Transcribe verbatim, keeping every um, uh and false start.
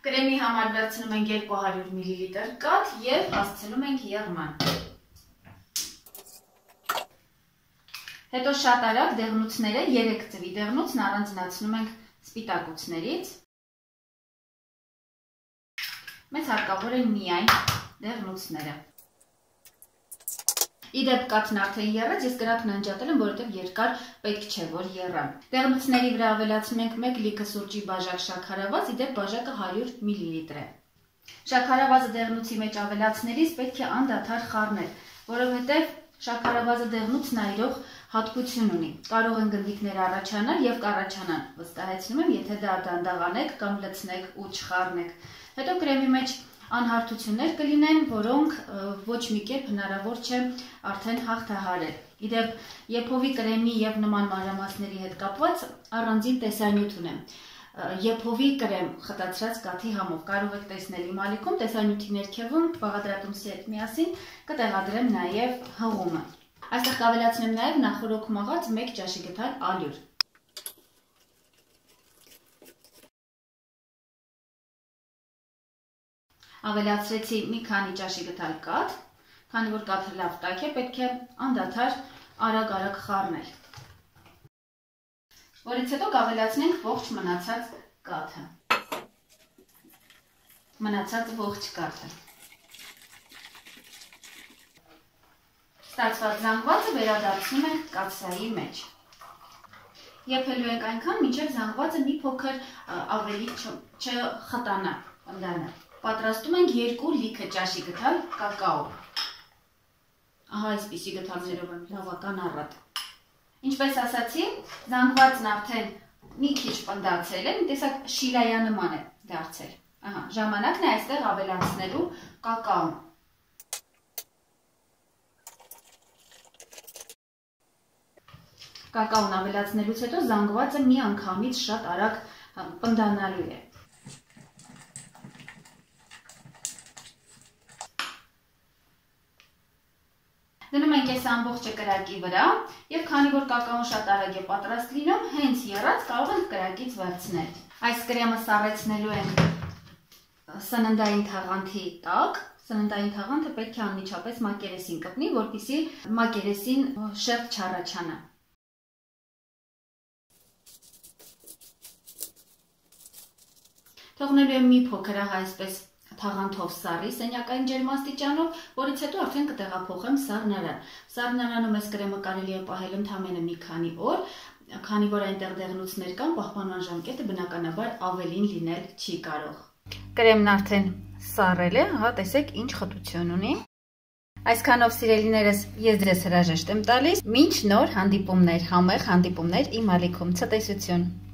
Կրեմի համար վերցնում ենք երկու հարյուր միլիլիտր կաթ և հասցնում ենք եղման։ Հետո շատ արագ դեղնուցները, երեք ձվի դեղնուցն առանձնացնում ենք սպիտակուցներից։ Մեզ հարկավոր են միայն դեղնուցները։ Իդեպ կաթն արդեն եռեց, ես կրակն անջատել եմ, որովհետև երկար պետք չէ, որ եռան։ Դեղնուցների վրա ավելացնում ենք մեկ լիքը սուրճի բաժակ շաքարավազ, իդեպ բաժակը հարյուր միլիլիտր է։ Շաքարավազը դեղնուցի մեջ ավելացնելիս պետք է անդադար խառնել, որովհետև շաքարավազը դեղնուցն այրող հատկություն ունի։ Կարող են գնդիկներ առաջանալ և կառաջանան։ Վստահեցնում եմ, եթե դա դանդաղանեք կամ լցնեք ու չխառնեք։ Հետո կրեմի մեջ անհարթություններ կլինեն, որոնք ոչ մի կերպ հնարավոր չէ արդեն հաղթահարել։ Իդեպ եփովի կրեմի և նման մանրամասների հետ կապված առանձին տեսանյութ ունեմ։ Եփովի կրեմ խտացրած կաթի համով կարող եք տեսնել իմ ալիքում, տեսանյութի ներքևում բաղադրատոմսի հետ միասին կտեղադրեմ նաև հղումը։ Այստեղ կավելացնեմ նաև նախորոք մաղած մեկ ճաշի գթալ ալյուր։ Ավելացրեցի մի քանի ճաշի գթալ կաթ, քանի որ կաթը լավ տաք է, պետք է անդադար արագ-արագ խառնել։ Որից հետո կավելացնենք ողջ մնացած կաթը։ Մնացած ողջ կաթը։ Ստացված զանգվածը վերադարձնում ենք կաթսայի մեջ։ Եփելու ենք այնքան, մինչև զանգվածը մի փոքր ավելի չխտանա, ընդանա։ Պատրաստում ենք երկու լիքը ճաշի գթալ կակաո։ Ահա այսպիսի գթալներով եմ լավական առատ։ Ինչպես ասացի, զանգվածն արդեն մի քիչ պնդացել է, մի տեսակ շիրայանման է դարձել։ Ահա, ժամանակն է այստեղ ավելացնելու կակաոն։ Կակաոն ավելացնելուց հետո զանգվածը մի անգամից շատ արագ պնդանալու է։ Դնում ենք այս ամբողջը կրակի վրա և քանի որ կակաոն շատ արագ է պատրաստ լինում, հենց եռած կարող ենք կրակից վերցնել։ Այս կրեմը սառեցնելու ենք սննդային թաղանթի տակ։ Սննդային թաղանթը պետք է անմիջապես մակերեսին կպնի, որպեսզի մակերեսին շերտ չառաջանա։ Թողնելու եմ մի փոքր այսպես թաղանթով սառի սենյակային ջերմաստիճանով, որից հետո արդեն կտեղափոխեմ սառնարան։ Սառնարանում այս կրեմը կարելի է պահել ընդամենը մի քանի օր, քանի որ այնտեղ դեղնուցներ կան, պահպանման ժամկետը բնականաբար ավելին լինել չի կարող։ Կրեմն արդեն սառել է, հա տեսեք ինչ խտություն ունի։ Այսքանով սիրելիներս ես ձեզ հրաժեշտ եմ տալիս, մինչ նոր հանդիպումներ, համեղ հանդիպումներ իմ ալիքում, ցտեսություն։